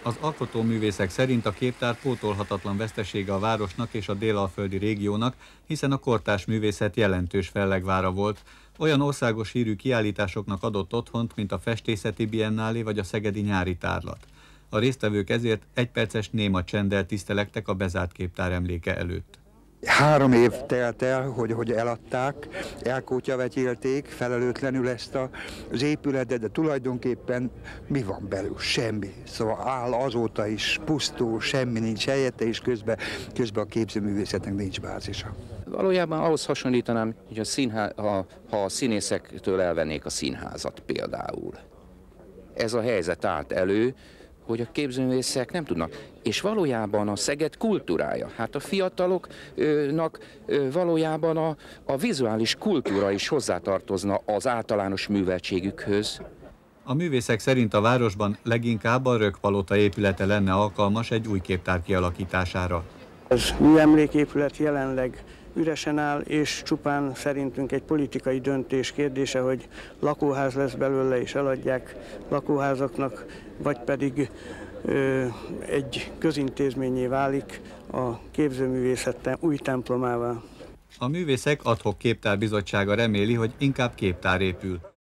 Az alkotóművészek szerint a képtár pótolhatatlan vesztesége a városnak és a délalföldi régiónak, hiszen a kortárs művészet jelentős fellegvára volt. Olyan országos hírű kiállításoknak adott otthont, mint a Festészeti Biennálé vagy a Szegedi Nyári Tárlat. A résztvevők ezért egyperces néma csenddel tisztelektek a bezárt képtár emléke előtt. 3 év telt el, hogy eladták, elkótyavetyélték felelőtlenül ezt az épületet, de tulajdonképpen mi van belül? Semmi. Szóval áll azóta is pusztul, semmi nincs helyette, és közben a képzőművészetnek nincs bázisa. Valójában ahhoz hasonlítanám, hogy ha a színészektől elvennék a színházat például. Ez a helyzet állt elő, hogy a képzőművészek nem tudnak. És valójában a Szeged kultúrája, hát a fiataloknak valójában a vizuális kultúra is hozzátartozna az általános műveltségükhöz. A művészek szerint a városban leginkább a Rökkpalota épülete lenne alkalmas egy új képtár kialakítására. Ez műemléképület jelenleg üresen áll, és csupán szerintünk egy politikai döntés kérdése, hogy lakóház lesz belőle és eladják lakóházaknak, vagy pedig egy közintézménnyé válik a képzőművészet új templomává. A művészek ad hoc képtárbizottsága reméli, hogy inkább képtár épül.